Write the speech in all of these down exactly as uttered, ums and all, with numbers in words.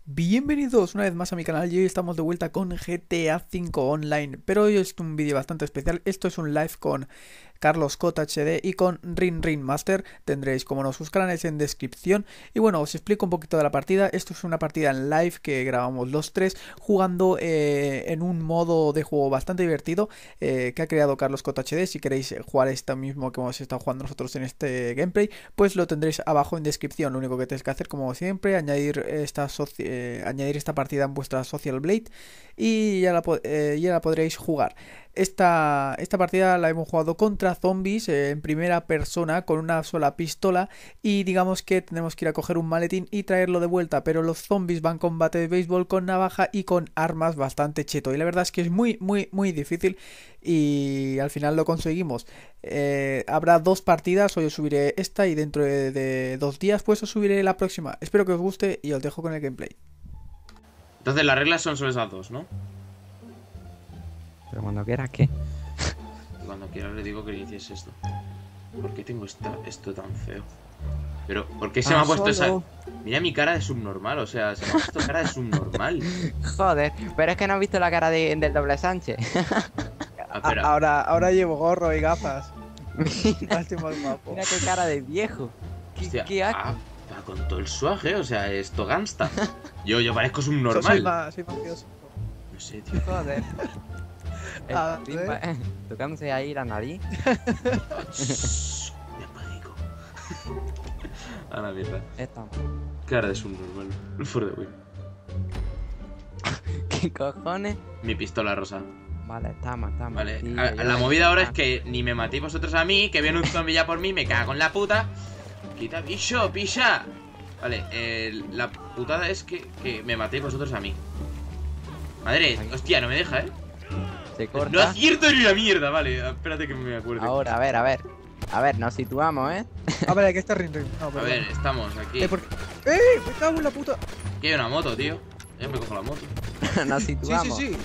Bienvenidos una vez más a mi canal y hoy estamos de vuelta con G T A cinco Online. Pero hoy es un vídeo bastante especial. Esto es un live con Carlos Cota H D y con Rin Rin Master. Tendréis como no sus canales en descripción. Y bueno, os explico un poquito de la partida. Esto es una partida en live que grabamos los tres jugando eh, en un modo de juego bastante divertido eh, que ha creado Carlos Cota H D. Si queréis jugar esto mismo que hemos estado jugando nosotros en este gameplay, pues lo tendréis abajo en descripción. Lo único que tenéis que hacer, como siempre, añadir esta sociedad Eh, añadir esta partida en vuestra Social Blade y ya la, eh, ya la podréis jugar. Esta, esta partida la hemos jugado contra zombies eh, en primera persona con una sola pistola y digamos que tenemos que ir a coger un maletín y traerlo de vuelta, pero los zombies van con bate de béisbol, con navaja y con armas bastante cheto y la verdad es que es muy muy muy difícil y al final lo conseguimos. Eh, habrá dos partidas, hoy os subiré esta y dentro de, de dos días pues os subiré la próxima. Espero que os guste y os dejo con el gameplay. Entonces las reglas son solo esas dos, ¿no? Pero cuando quieras, ¿qué? Y cuando quiera le digo que inicies esto. ¿Por qué tengo esta, esto tan feo? Pero, ¿por qué se Ah, me ha puesto solo. esa...? Mira mi cara de subnormal, o sea, se me ha puesto cara de subnormal. Joder, pero es que no has visto la cara de- del doble Sánchez. Ah, espera. Ahora, ahora llevo gorro y gafas. Mira, Lástima el mapo. mira qué cara de viejo. ¿Qué, Hostia, qué asco? ah, va con todo el swag, ¿eh? O sea, esto gangsta. Yo, yo parezco Soy, subnormal. ma- soy mafioso. No sé, tío. Joder. El A timba, ver. eh, tocándose ahí la nariz. Shhh, me apanico. A la mierda. Esta. Cara de subnormal. For the win. ¿Qué cojones? Mi pistola rosa. Vale, estamos, estamos. Vale, tío, a- ya la ves. movida ahora es Ah, que ni me matéis vosotros a mí, que viene un zombie ya por mí, me cago en la puta. Quita bicho, picha. Vale, eh, la putada es que, que me matéis vosotros a mí. Madre, Ahí. hostia, no me deja, ¿eh? Se corta. No acierto ni la mierda, vale, espérate que me acuerde. Ahora, a ver, a ver. A ver, nos situamos, ¿eh? A ver, aquí está Rin Rin. No, A perdón. ver, estamos aquí. Eh, ¿por qué? ¡Eh! ¡Me cago en la puta! Aquí hay una moto, tío. Yo me cojo la moto. nos Sí, sí, situamos. sí.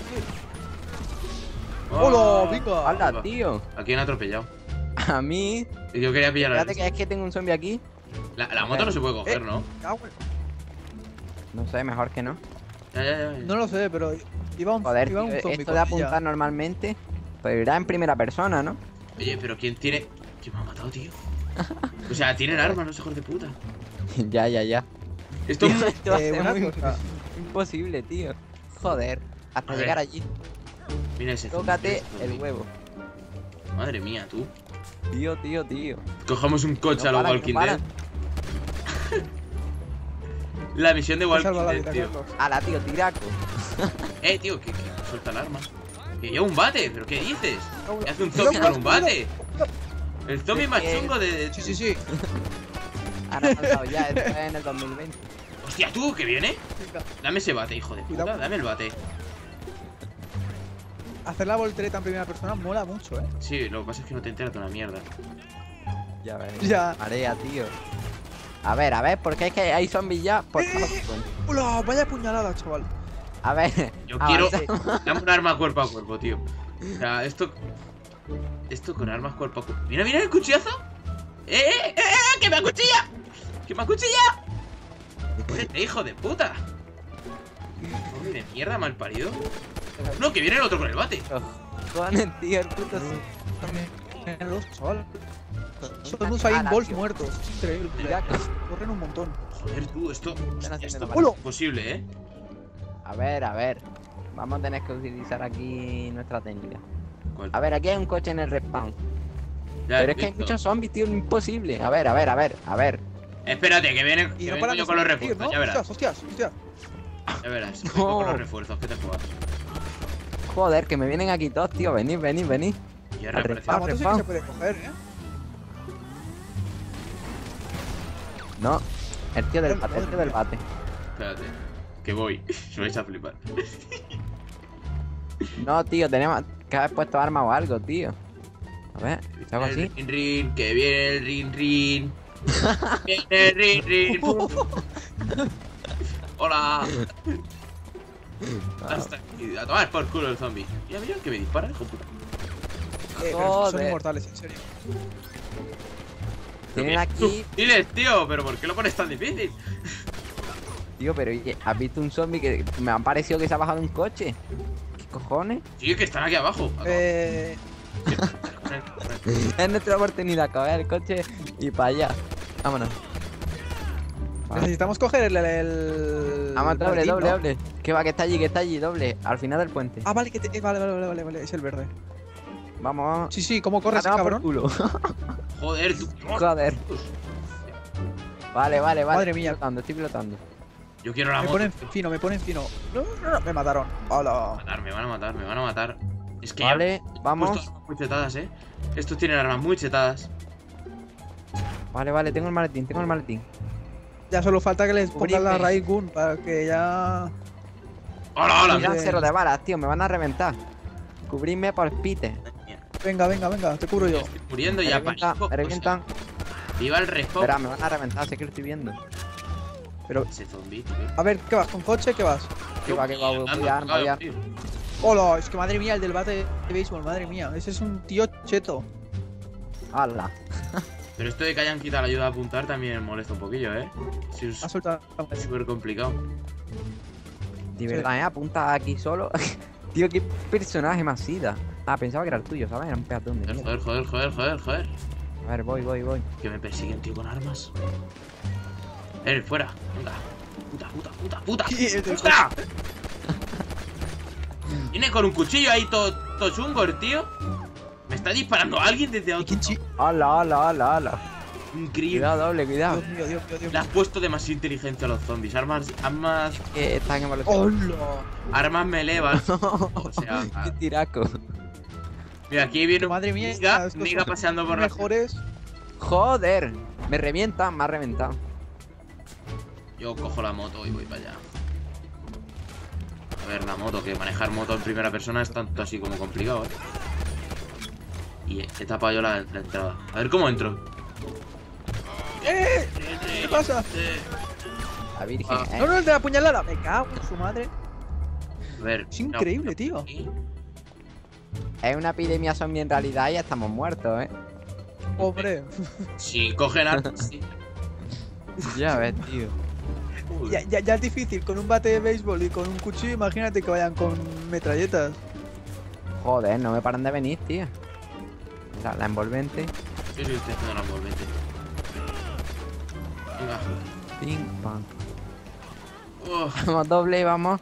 Oh, ¡Hola, venga! Hola, tío. Aquí han atropellado. A mí. Y yo quería pillar la, Fíjate que es que tengo un zombie aquí. la, la moto no se puede coger, ¿no? Cago en- No sé, mejor que no. Ya, ya, ya. No lo sé, pero iba un, Joder, iba tío, un zombie esto con de ella. apuntar normalmente, pues irá en primera persona, ¿no? Oye, pero ¿quién tiene...? ¿Quién me ha matado, tío? O sea, tienen armas, los hijos de puta. ya, ya, ya. Esto Tío, esto va a Eh, ser una muy cosa. imposible, tío. Joder, hasta A ver. llegar allí. Mira ese. Tócate esto, el tío. huevo. Madre mía, tú. Tío, tío, tío. Cojamos un coche No a los paran, no Walking paran. Dead. La misión de Te Walking salva la Dead, vida, tío. Carlos. Ala, tío, tiraco. Eh, tío, que, que suelta el arma. Que lleva un bate, ¿pero qué dices? Cago en- ¿Qué hace un Cuidado, zombie con un cuidado, bate? El zombie Es más que- chungo de... de- Sí, sí, sí. Han avanzado ya, esto es en el dos mil veinte. Hostia, ¿tú qué viene? Venga. Dame ese bate, hijo de puta. Cuidado. Dame el bate. Hacer la voltereta en primera persona mola mucho, ¿eh? Sí, lo que pasa es que no te enteras de una mierda. Ya ves. Ya. Marea, tío. A ver, a ver, porque es que hay zombies ya por Eh. todos sitios. ¡Hola! Vaya puñalada, chaval. A ver. Yo quiero... avanza. Dame un arma cuerpo a cuerpo, tío. O sea, esto... Esto con armas cuerpo a cuerpo. Mira, mira el cuchillazo. ¡Eh, eh, eh! eh, ¡Que me acuchilla! ¡Que me acuchilla! ¡Muérete, hijo de puta! Hombre de mierda, mal parido. No, que viene el otro con el bate. Cojones, tío, el puto. Los chaval. Son Usain Ala, Bolt tío. muertos. Es increíble. Tiraco. Corren un montón. Joder, tú, esto... Están hostia, haciendo esto la es mano. imposible, ¿eh? A ver, a ver. Vamos a tener que utilizar aquí nuestra técnica. ¿Cuál? A ver, aquí hay un coche en el respawn. Ya, Pero es que hay listo. muchos zombies, tío, imposible. A ver, a ver, a ver, a ver. Espérate, que viene, Y que no vengo paran yo de con los salir, refuerzos, tío, ¿no? ya verás. Hostias, hostias, hostias. Ya verás, vengo No. con los refuerzos, ¿qué te juegas? Joder, que me vienen aquí todos, tío. Venid, venid, venid. Y Al ahora respawn. La aparece... moto sí que respawn. se puede coger, ¿eh? No, el tío del bate, el tío del bate. Espérate, que voy. Me vais a flipar. No, tío, tenemos que haber puesto arma o algo, tío. A ver, ¿es algo El así? rin, rin, que viene el rin, rin. Viene el rin, rin. Hola. Hasta aquí, a tomar por culo el zombie. Mira, mira que me dispara, hijo puta. Eh, pero son Joder. inmortales, en serio. Tienen aquí. Diles, tío, pero ¿por qué lo pones tan difícil? Tío, pero oye, ¿has visto un zombie que me ha parecido que se ha bajado de un coche? ¿Qué cojones? Sí, que están aquí abajo. Eh... Es nuestra oportunidad, coger el coche y para allá. Vámonos. Vale. Necesitamos coger el... el... Vamos, doble, maletín, doble, ¿no? doble. Que va, que está allí, que está allí, doble. Al final del puente. Ah, vale, que te... eh, vale, vale, vale, vale, vale, es el verde. Vamos, vamos. Sí, sí, ¿cómo corres, Ah, te va por cabrón? culo. Joder, tú. Joder. Vale, vale, vale. Madre mía. Estoy pilotando, estoy pilotando. Yo quiero la Me moto. ponen fino, me ponen fino. No, no, no, me mataron. Hola. Matar, me van a matar, me van a matar. Es que Vale, ya- vamos. Estos armas muy chetadas, eh. Estos tienen armas muy chetadas. Vale, vale, tengo el maletín, tengo el maletín. Ya solo falta que les pongan la Cubrirme. raíz gun para que ya... ¡Hola, hola! Mira, Bien. cero de balas, tío, me van a reventar. Cubrirme por pite. Venga, venga, venga, te cubro yo. Estoy muriendo Me ya, revientan, pánico. me revientan. O sea, viva el respawn. Espera, me van a reventar, sé que lo estoy viendo. Pero, Ese zombie, tío. a ver, ¿qué vas? ¿Con coche? ¿Qué vas? Que va, que va, voy Ando, a arma, voy a tío. Hola, es que madre mía, el del bate de béisbol, madre mía. Ese es un tío cheto. ¡Hala! Pero esto de que hayan quitado la ayuda a apuntar también molesta un poquillo, eh. Sí, es Ha soltado. súper complicado. De verdad, ¿eh? Apunta aquí solo. Tío, qué personaje más sida. Ah, pensaba que era el tuyo, ¿sabes? Era un peatón de Joder, mierda. joder, joder, joder, joder, joder. A ver, voy, voy, voy. Que me persiguen, tío, con armas. Eh, fuera. Venga. Puta, puta, puta, puta. Sí, es del ¡Puta! Viene con un cuchillo ahí todo, todo chungo, el tío. Me está disparando alguien desde ¿Y otro. quién chi- ¡Hala, hala, hala, hala! Increíble. Cuidado, doble, cuidado. Dios mío, Dios mío, Dios Le mío. has puesto demasiada inteligencia a los zombies. Armas, armas, Que están en evolución. ¡Hola! armas me elevas. O sea, ¡Qué tiraco! mira, aquí viene un Madre mía, niga, estos niga son paseando por la... mejores. ¡Joder! Me revienta, me ha reventado. Yo cojo la moto y voy para allá. A ver, la moto, que manejar moto en primera persona es tanto así como complicado, eh. Y he tapado yo la, la entrada. A ver cómo entro. ¡Eh! ¿Qué pasa? Eh, La virgen, Ah. ¿eh? No, no, el de la puñalada. Me cago en su madre. A ver. Es increíble, tío. Aquí. Es una epidemia zombie en realidad y ya estamos muertos, ¿eh? Hombre. Si cogen armas, sí. Ya ves, tío. Uy. Ya, ya, ya es difícil con un bate de béisbol y con un cuchillo. Imagínate que vayan con metralletas. Joder, no me paran de venir, tío. La, la envolvente. Sí, sí, estoy haciendo la envolvente. Venga. Ping, pam. Uf. Vamos doble, vamos.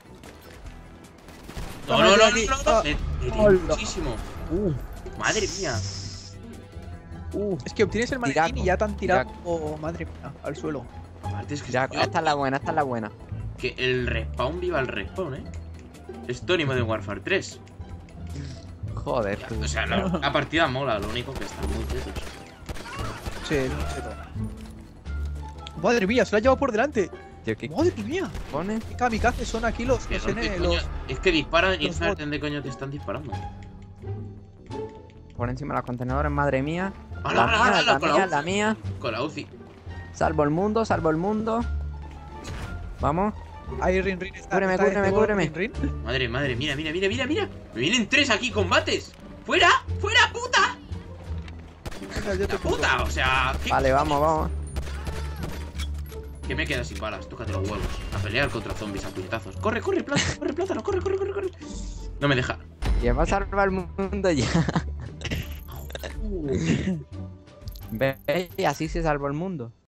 No, no, no, no, aquí. no, no. Ah. Me, me di Hola. muchísimo. Uh, Madre mía. uh. Es que obtienes el maletín Tiraco, y ya te han tirado. tiraco. Oh, madre mía, al suelo. Aparte es que, Ya, yo- esta es la buena, esta es la buena. que el respawn viva el respawn, eh. Esto ni Modern Warfare tres. Joder, tú. O sea, la, la partida mola, lo único que están muy quietos. Sí, es un cheto. Madre mía, se lo ha llevado por delante. Tío, ¿qué Madre mía. pone? Qué kamikazes son aquí los, Que los, no, N, ¿qué los... coño? Es que disparan y no los saben bots. de coño te están disparando. Por encima de los contenedores, madre mía. ¡Hala, La hala, mía, hala! la Con mía, la la UCI. mía. Con la UCI. Salvo el mundo, salvo el mundo. Vamos. Ahí Rin Rin está. Cúbreme, está de cúbreme, cebo, cúbreme. Rin Rin. Madre, madre, mira, mira, mira, mira, mira. Me vienen tres aquí combates. ¡Fuera! ¡Fuera, puta! Venga, yo te ¡La cubro. puta! O sea, ¿qué, Vale, vamos, vamos. que me queda sin balas? Tócate los huevos. A pelear contra zombies a puñetazos. ¡Corre, corre, plátano! ¡Corre, plátano! ¡Corre, corre, corre, corre! No me deja. ¿Quién va a salvar el mundo ya? ¿Veis? Y así se salvó el mundo.